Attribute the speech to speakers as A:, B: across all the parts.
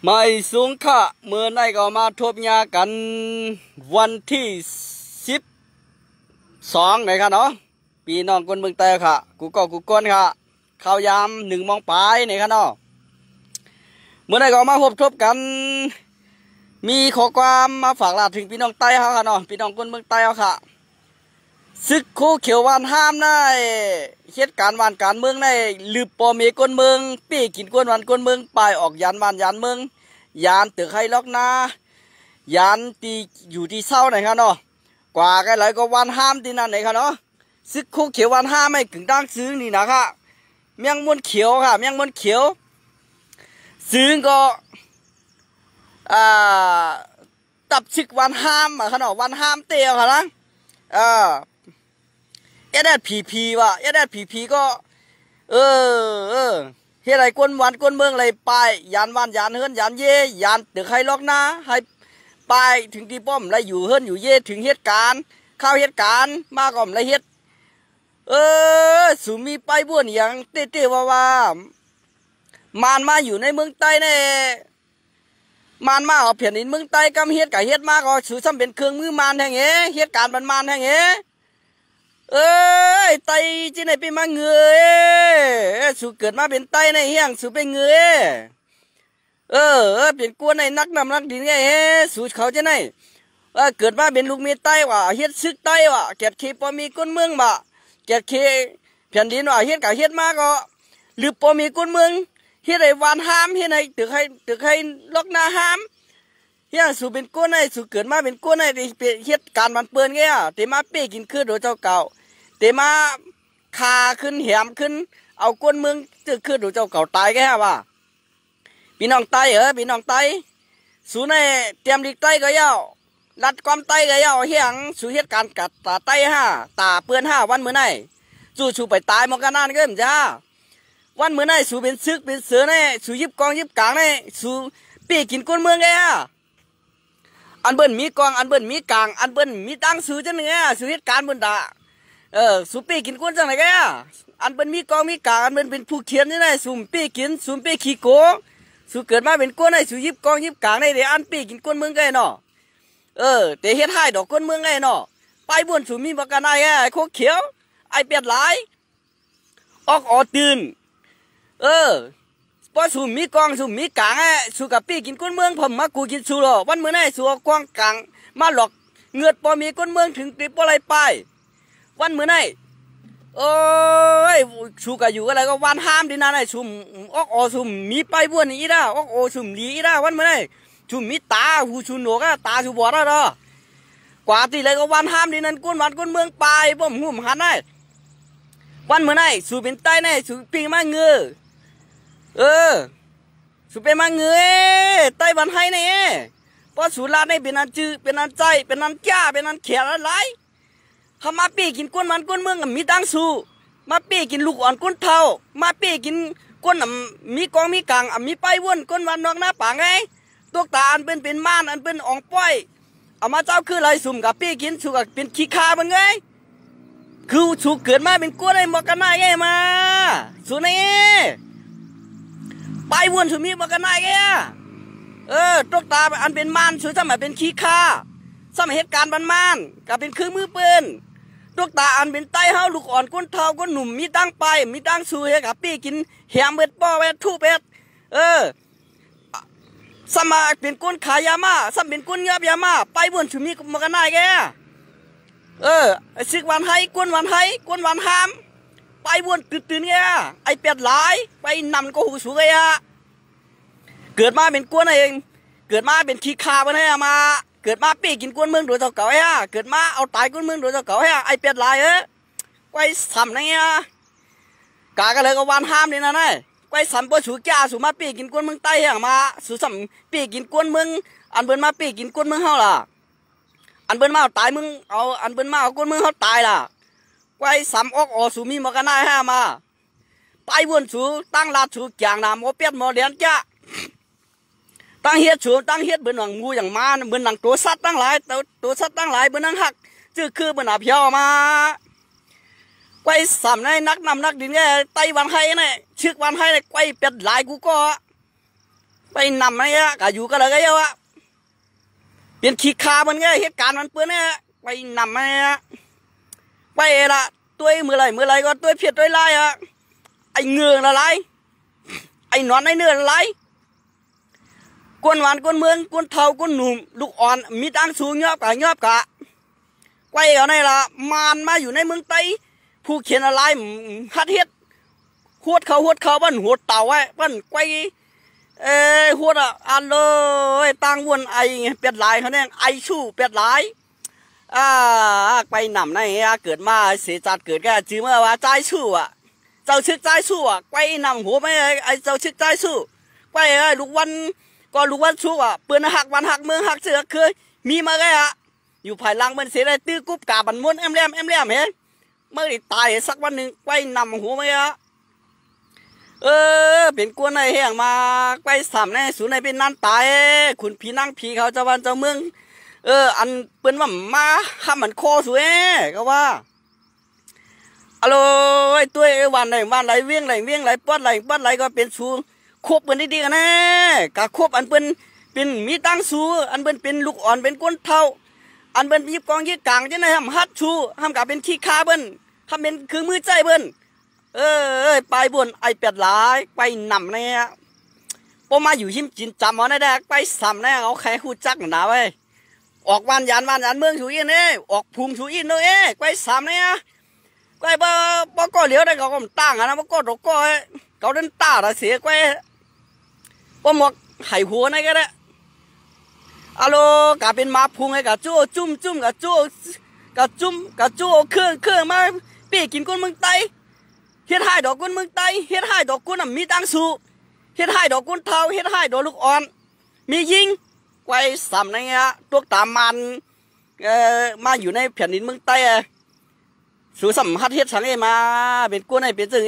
A: ไม่สูงค่ะเมื่อในก็มาทบยากันวันที่12เลยค่ะเนาะปีน้องคนเมืองแต่ค่ะกูก็กูก้นค่ะข้าวยาม1 โมงปลายนี่ค่ะเนาะเมื่อในก็มาพบทบกันมีข้อความมาฝากลาถึงพี่น้องใต้เขาค่ะเนาะพี่น้องคนเมืองใต้เขาค่ะซึกคู่เขียววานห้ามได้เหตุการณ์วานการเมืองได้ลืบปอมีก้นเมืองปีกินก้นวันก้นเมืองไปออกยานวานยานเมืองยานตึกให้ล็อกนายานตีอยู่ที่เศร้าไหนครับเนาะกว่ากันหลายก็วานห้ามที่นั่นไหนครับเนาะซึกคู่เขียววานห้ามไม่ถึงดังซื้อนี่นะครับเมียงมวนเขียวค่ะเมียงมวนเขียวซื้อก็ตับซึกวานห้ามครับเนาะวานห้ามเตียวค่ะนะเอเดพีว่ะเอเดพีก็เเฮ็ดไรกวนวันกวนเมืองอะไรไปยานวันยานเฮิรนยานเย่ยานตึกให้ล็อกนะให้ไปถึงที่ป้อมไรอยู่เฮิรนอยู่เย่ถึงเหตุการณ์เข้าเหตุการณ์มาก่อมไรเฮ็ดสุมีไปบ้วนอย่างเต้ๆว่ามานมาอยู่ในเมืองใต้แน่มานมาเอาแผ่นดินเมืองใต้กำเฮ็ดกับเฮ็ดมาก็สูซ้ำเป็นเครื่องมือมานแห่งเหตุการณ์มันมานแห่งไตจีไหนเป็นมาเงยสูเกิดมาเป็นไตในเฮียงสูเป็นเงยเป็นกวนในนักนำนักดินไงสูเขาจะไหนเกิดมาเป็นลูกเมียไตว่ะเฮ็ดซึกไตว่ะเก็บขี้ปอมีก้นเมืองบ่เก็บขี้แผ่นดินว่ะเฮ็ดกับเฮ็ดมาก็หรือปอมีก้นเมืองเฮ็ดไอ้วานห้ามเฮ็ดไอ้ตึกให้ล็อกหน้าห้ามเฮียสูเป็นกวนในสูเกิดมาเป็นกวนในเฮ็ดการมันเปื้อนไงแต่มาเป้กินคือโดยเจ้าเก่าแต่มาคาขึ้นแหมขึ้นเอาก้นเมืองจะขึ้นดูเจ้าเก่าตายแค่ว่าพี่น้องไตพี่น้องไตสูในเตรียมดิกไตก็ยาวรัดความไตก็ยาวเฮียงสูเหตุการกัดตาไตตาเปื้อนวันเมื่อไหร่สูไปตายมองกันนั่นก็มันจ้าวันเมื่อไหร่สูเป็นซึกเป็นเสือในสูยิบกองยิบกลางในสูปีกินก้นเมืองไงอันเบิ้ลมีกองอันเบิ้ลมีกลางอันเบิ้ลมีตั้งสูจังเนี่ยสูเหตุการณ์บนดาสุปีกินก้นจังไหนกันอันเป็นมีกองมีกางอันเป็นผู้เขียนนี่ไงสุ่มปีกินสุ่มปีขี้โกสุเกิดมาเป็นก้นไอ้สุยิบกองยิบกางในเดี๋ยวอันปีกินก้นเมืองไงเนาะแต่เฮ็ดให้ดอกก้นเมืองไงเนาะไปบนสุ่มมีประกันไอ้โคเขียวไอเปียดหลายออกตื่นพอสุ่มมีกองสุ่มมีกางสุกับปีกินก้นเมืองผมมากูกินสุหรอวันเมื่อไหร่สุกองกางมาหลอกเงือดพอมีก้นเมืองถึงติดอะไรไปวันเมื่อไหร่ชูกะอยู่อะไรก็วันห้ามดินาไอ้ชุมชุมมีไปบ้วนอีด้าชุมลีอีด้าวันเมื่อไหร่ชุมมีตาหูชุนหนวกตาชูบอดแล้วกว่าที่ไรก็วันห้ามดินันก้นวันก้นเมืองไปบ่มหุ่มหันได้วันเมื่อไหร่สูเป็นใต้แน่สูปีมาเงือสูเป็นมาเงือใต้วันให้เนี่ยเพราะสูลาในเป็นอันจื้อเป็นอันใจเป็นอันจ้าเป็นอันเขียนอะไรเขามาปีกินก้นมันก้นเมืองมีตังสูมาปีกินลูกอ่อนก้นเท่ามาปีกินก้นมีกองมีกลางมีไปวนก้นวันนอกหน้าป่าไงตัวตาอันเป็นม่านอันเป็นอ่องป้อยเอามาเจ้าคืออะไรสุ่มกับปีกินสูกับเป็นขี้คาเป็นไงคือสูเกิดมาเป็นก้นไอ้หมอกกันไงไงมาสูนี่ไปวนสูมีหมอกกันไงไงตัวตาอันเป็นม่านสูสมัยเป็นขี้คาสมัยเหตุการณ์บ้านกับเป็นคือมือปืนลูกตาอันเป็นไตเฮาลูกอ่อนก้นเท้าก้นหนุ่มมีตั้งไปมีตั้งสูเฮกับปีกินแหมเบ็ดป้อเบ็ดทูเป็ดสมาเป็นก้นขายามาสมเป็นก้นเงียบยามาไปบนชุมีมากันได้แกซึกวันไห้ก้นวันไห้ก้นวันห้ามไปบนตื่นแกไอเป็ดหลายไปนำก็หูสูงไงเกิดมาเป็นก้นเองเกิดมาเป็นขี้คาวันให้มาเกิดมาปีกินก้นเมืองโดยเจ้าเก่าเกิดมาเอาตายก้นเมืองโดยเจ้าเก่าไอเป็ดลายไว้สัมเนี่ยกากันเลยก็วันห้ามนี่นะเนี่ยไว้สัมปสูแก่สูมาปีกินก้นเมืองใต้มาสูสัมปีกินก้นเมืองอันเบิ้ลมาปีกินก้นเมืองเฮาล่ะอันเบิ้ลมาเอาตายมึงเอาอันเบิ้ลมาเอาก้นเมืองเฮาตายล่ะไว้สัมสูมีมากันได้มาไปวนสูตั้งลาดสูแกงน้ำโมเป็ดโมเดียนแกตั้งเฮ็ดชูตั้งเฮ็ดเบื้องหลังงูอย่างมาเบื้องหลังตัวสัตว์ตั้งหลายตัวสัตว์ตั้งหลายเบื้องหลังหักจื้อคือเบื้องหลังเพียวมาไว้สามในนักนำนักดินไงไต้วันให้เนี่ยชึกวันให้เนี่ยไว้เป็ดหลายกูก็ไปนำอะไรกะอยู่ก็เลยก็เยอะเป็นขี้คามันไงเหตุการณ์มันเปื้อนเนี่ยไปนำอะไรไปละตัวเมื่อไรก็ตัวเพียรตัวไล่ไอเงือละไรไอนอนไอเนื้อละไรกวนหวานกวนเมืองกวนเทากวนหนุ่มลูกอ่อนมีตังสูงยอบกะไปเอาในละมานมาอยู่ในเมืองไต้ผู้เขียนอะไรฮัดเฮ็ดหวดเขาบ้านหัวเต่าไว้บ้านไกวหัวอันเลยตังวนไอเป็ดลายเขาเนี่ยไอชู่เป็ดลายไปนำในเกิดมาเสียจัดเกิดก็จื้อเมื่อว่าใจชู่เจ้าชึกใจชู่ไปนำหัวไม่ไอเจ้าชึกใจชู่ไปลูกวันก็ลูกวันชู่เปื้อนหักวันหักเมืองหักเสือเคยมีมาไงอยู่ภายหลังมันเสียได้ตื้อกุบกาบันม้วนแอมแรมเห็นเมื่อตายสักวันหนึ่งไปนำหัวไม่เป็นกวนในแห่งมาไปสามในศูนย์ในเป็นนั่นตายคุณพี่นั่งพี่เขาเจ้าบ้านเจ้าเมืองอันเปิ้นว่ามาห้ามมันคอสวยก็ว่าอะโลตัววันไหนเวียงไหลป้อนไหลก็เป็นสูควบเปิ้นดีๆกันนะกะควบอันเปิ้นเป็นมีตั้งสูอันเปิ้นเป็นลูกอ่อนเป็นก้นเท่าอันเปิ้นยิบกองยิบกลางจะไหนห้ามฮัดชูห้ามกะเป็นขี้คาเปิ้นห้ามเป็นคือมือใจเปิ้นไปบนไอเป็ดหลายไปนำเนี่ยพอมาอยู่หิมจินจำเอาได้ไปซ้ำเนี่ยเขาแค่หูจักหนาไว้ออกวันยานเมืองชูอินเนี่ยออกภูมิชูอินเลยไปซ้ำเนี่ยไปบ่ก็เหลียวได้เขาก็ตั้งนะบ่ก็ดอกก็เขาเดินตาเสียไปบ่หมกไข่หัวนี่ก็ได้อะโลกะเป็นมาพุงไอ้กะจุ่มกะจุ่มเครื่องมาปีกินก้นเมืองไตเฮ็ดให้ดอกกุนเมืองไต้เฮ็ดให้ดอกกุนมีตังสูเฮ็ดให้ดอกกุนเทาเฮ็ดให้ดอกลูกอ่อนมียิงไว้สำในตัวตามมันมาอยู่ในแผ่นดินเมืองไต้สู่สัมผัสเฮ็ดสังมาเป็นกุนให้เป็นจึง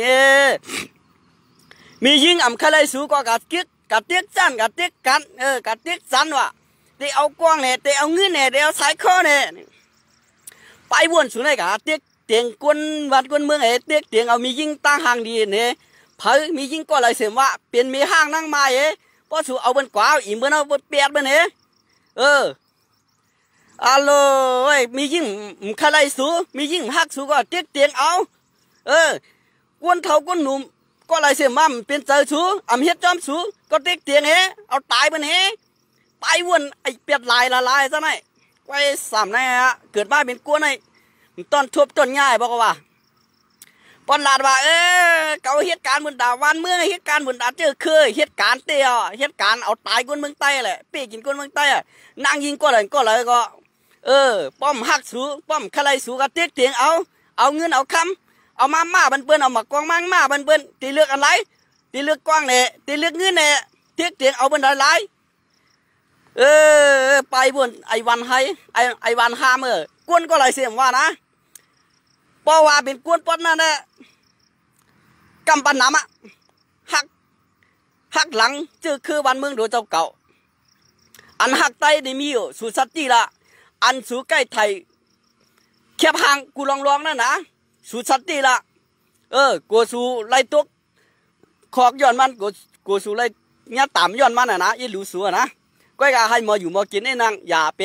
A: มียิงอ่ำใครสู่ก็กะเตียกจันกะเตียกกันกะเตียกจันว่ะได้เอากว้างเนี่ยได้เอาเงินเนี่ยได้เอาสายคอเนี่ยไปวนสู่ในกะเตียกเตียงกวนวัดกวนเมืองเตียกเตียงเอามียิงตั้งห่างดีเนี่ยเผยมียิงก็เลยเสียว่าเป็นมีห้างนั่งมาพอสู่เอาบนกว่าอีเมื่อเอาบนเปียดบนอะโลมียิงใครสู่มียิงหักสู่ก็เตียกเตียงเอากวนเท่ากวนหนุ่มก็เลยเสียมั่มเป็นเจอสู่อำเฮ็ดจอมสู่ก็เตียกเตียงเอาตายบนไปวนไอเปียดลายซะไหนไว้สามไหนเกิดมาเป็นกวนไอต้นทุบต้นง่ายบอกว่าปอนลาดว่าเขาเหตุการณ์บนดาวันเมืองเหตุการณ์บนดาเจอเคยเหตุการณ์เตี้ยเหตุการณ์เอาตายคนเมืองใต้แหละปีกินคนเมืองใต้นางยิงก็เลยป้อมหักสูป้อมใครสูก็เตี้ยเตียงเอาเงินเอาคำเอามาบันเปิ้นเอามากองมาบันเปิ้นตีเลือกอะไรตีเลือกกว้างเนี่ยตีเลือกเงินเนี่ยเตี้ยเตียงเอาบนดาไรไปบนไอวันให้ไอวันห้ามกวนก็เลยเสียงว่านะเพราะว่าเป็นกวนปนนั่นแหละกำปั้นน้ำหักหลังจือคือบ้านเมืองโดยเจ้าเก่าอันหักใต้ได้มีอยู่สู่สัตติละอันสู่ใกล้ไทยแคบห่างกูลองนั่นนะสู่สัตติละกูสู่ไล่ตุกขอกย้อนมันกูสู่ไล่เงี้ยต่ำย้อนมันนะอีหลูสัวนะก็อยากให้มาอยู่มากินไอ้นางอย่าไป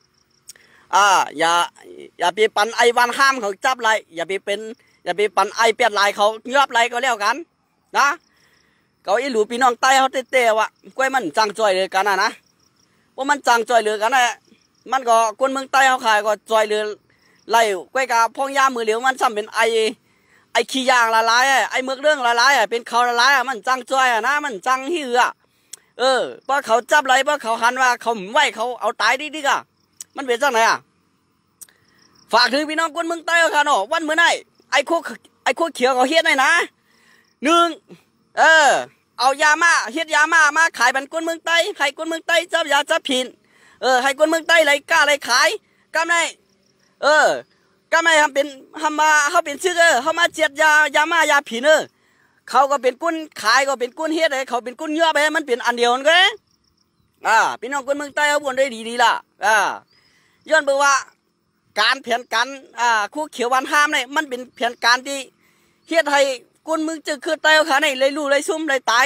A: อย่าไปปันไอวันห้ามเขาจับไรอย่าไปปันไอเปียดลายเขาเงือบไรก็แล้วกันนะเขาอีหลูพี่น้องใต้เขาเตะว่ะกล้วยมันจังจอยเลยกันนะว่ามันจังจอยเลยกันนะมันก็คนเมืองใต้เขาขายก็จอยเลยไล่กล้วยกาพองยามือเหลียวมันซ้ำเป็นไอขี้ยางละลายไอเมือกเรื่องละลายเป็นเขาละลายมันจังจอยนะมันจังหิวเพราะเขาจับไรเพราะเขาหันว่าเขาไหวเขาเอาตายดิกะมันเป็นจังไหนฝากถึงพี่น้องคนเมืองใต้ค่ะเนาะวันเมื่อไหร่ไอ้โคเขียวเขาเฮ็ดไหนนะหนึ่งเอายามาเฮ็ดยามาขายบันคนเมืองใต้ให้คนเมืองใต้จับยาจับผิดให้คนเมืองใต้ไรกล้าไรขายก็ไม่ก็ไม่ทำมาเขาเป็นชื่อเขามาเจียดยามายาผิดเขาก็เป็นกุ้นขายก็เป็นกุ้นเฮ็ดเลยเขาเป็นกุ้นเยอะไปมันเป็นอันเดียวกันก็พี่น้องคนเมืองใต้เขาบวนได้ดีล่ะย้อนบอกว่าการแผนการคู่เขียววันห้ามเนี่ยมันเป็นแผนการที่เฮ็ดให้คนเมืองจึกคือใต้เขาเนี่ยเลยรู้เลยซุ่มเลยตาย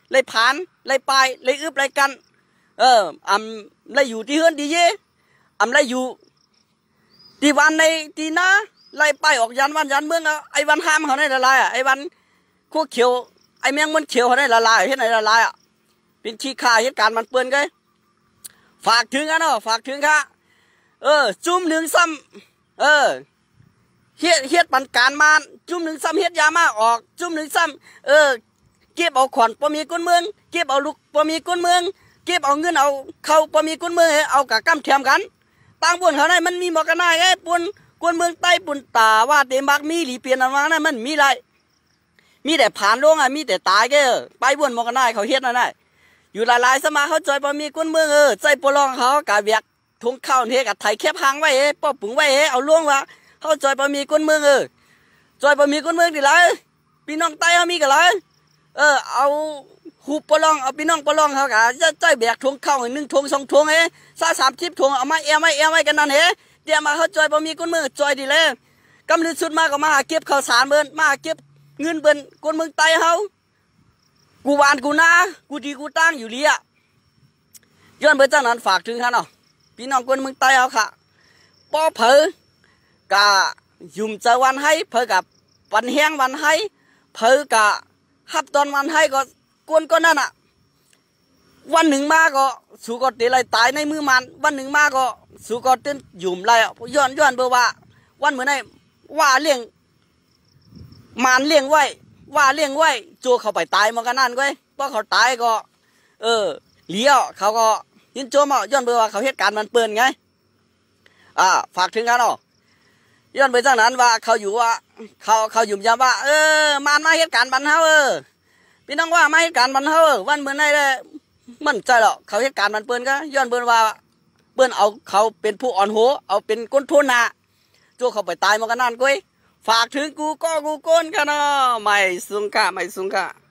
A: เลยผ่านเลยไปเลยอึบเลยกันเลยอยู่ที่เฮือนดีเย่เลยอยู่ที่วันในที่นาเลยไปออกยันวันยันเมืองไอ้วันห้ามเขาได้ละลายไอ้วันคู่เขียวไอ้แมงมันเขียวเขาได้ละลายเห็นไหนละลายเป็นขี้ข่าเหตุการณ์มันเปื้อนกันฝากถึงกันเนาะฝากถึงค่ะจุ่มหนึ่งซ้ำเฮ็ดปันการมานจุ่มหนึ่งซ้ำเฮ็ดยามาออกจุ่มหนึ่งซ้ำเก็บเอาขวัญปมีก้นเมืองเก็บเอาลูกปมีก้นเมืองเก็บเอาเงินเอาเขาปมีก้นเมืองเอากะกำเทียมกันต่างบุญเขาได้มันมีหมอกกันได้ไงปุ่นก้นเมืองใต้ปุ่นตาว่าเต็มบักมีหลีเปลี่ยนอันว่านั้นมันมีไรมีแต่ผ่านลงมีแต่ตายแกไปบุญหมอกกันได้เขาเฮ็ดนั่นได้อยู่หลายๆสมาเขาจอยปมีก้นเมืองใจปลองเขากะเบียกทุงข้าวเทกับไทยแคบหางไว้ป้อปุ๋งไว้เอาล่วงว่าเขาจอยปมีก้นเมืองจอยปมีก้นเมืองดีไรพี่น้องใต้เขามีกันไรเอาหูปลองเอาพี่น้องปลองเขากะจะใจแบกทวงเข้า1 ทวง 2 ทวง30 ทวงเอามาเอไว้กันนั่นเดี๋ยวมาเขาจอยบ่มีก้นมือจอยดีเลยกำลือสุดมาก็มาหาเก็บข้าวสารเบิ้นมาเก็บเงินเบิ้นก้นเมืองไต้เฮากูหวานกูนากูดีกูตั้งอยู่เลียย้อนเบิ้นจากนั้นฝากถึงเขาเนาะพี่น้องก้นเมืองไต้เฮาค่ะป้อเผอกะยุ่มเจอวันให้เผอกับวันแห้งวันให้เผอกะฮับตอนวันให้ก็กวนก็นั่นวันหนึ่งมาก็สู้ก็เตะไรตายในมือมันวันหนึ่งมาก็สู้ก็เต้นหยุ่มไรย้อนเบอร์ว่าวันเหมือนไอ้ว่าเลี้ยงมันเลี้ยงไว้ว่าเลี้ยงไว้โจเขาไปตายมันก็นั่นก็เพราะเขาตายก็เลี้ยวเขาก็ยินโจมย้อนเบอร์ว่าเขาเหตุการณ์มันเปิดไงฝากถึงกันเนาะย้อนไปจากนั้นว่าเขาอยู่ว่าเขาอยู่ยามว่ามันมาเหตุการณ์บันเทาพี่น้องว่ามาเหตุการณ์บันเทาวันเหมือนไอ้เลยมันใจหรอกเขาเหตุการณ์มันเปิ้นก็ย้อนเปิ้นว่าเปิ้นเอาเขาเป็นผู้อ่อนหัวเอาเป็นก้นทุนนะโจเขาไปตายมากันนั่นกุ้ยฝากถึงกูก็กูก้นกันเนาะไม่สุงกะ